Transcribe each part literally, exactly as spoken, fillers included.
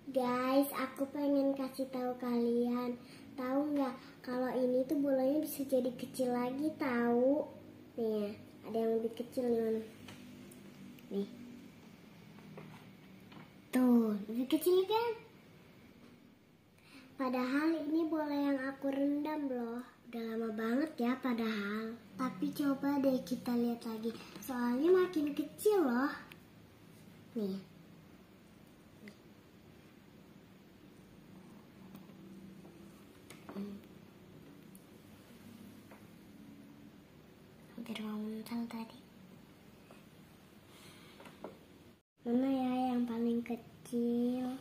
Guys, aku pengen kasih tahu kalian, tahu nggak kalau ini tuh bolanya bisa jadi kecil lagi, tahu? Nih, ada yang lebih kecil nih. Nih. Tuh, lebih kecil kan? Padahal ini bola yang aku rendam loh. Udah lama banget ya padahal. Tapi coba deh kita lihat lagi. Soalnya makin kecil loh. Nih. Hmm. Hampir mau mental tadi. Mana ya yang paling kecil?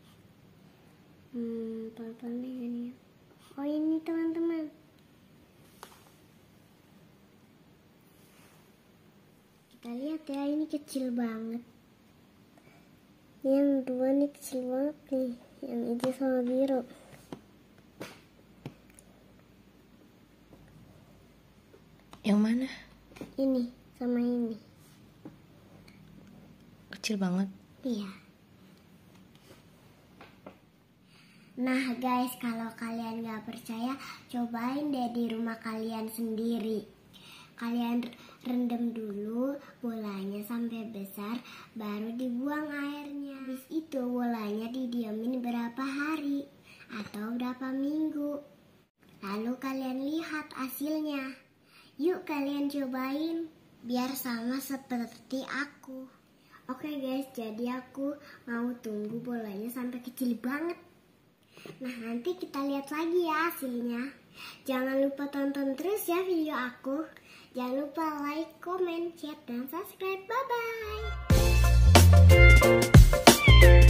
Hmm, pelan-pelan ini. Oh ini teman-teman. Kita lihat ya, ini kecil banget. Yang dua nih kecil banget nih, yang hijau sama biru. Yang mana? Ini sama ini. Kecil banget. Iya. Nah guys, kalau kalian gak percaya, cobain deh di rumah kalian sendiri. Kalian rendam dulu bolanya sampai besar, baru dibuang airnya. Habis itu bolanya didiamin berapa hari atau berapa minggu. Lalu kalian lihat hasilnya. Yuk kalian cobain, biar sama seperti aku. Oke guys, jadi aku mau tunggu bolanya sampai kecil banget. Nah nanti kita lihat lagi ya hasilnya. Jangan lupa tonton terus ya video aku. Jangan lupa like, comment, share, dan subscribe. Bye bye.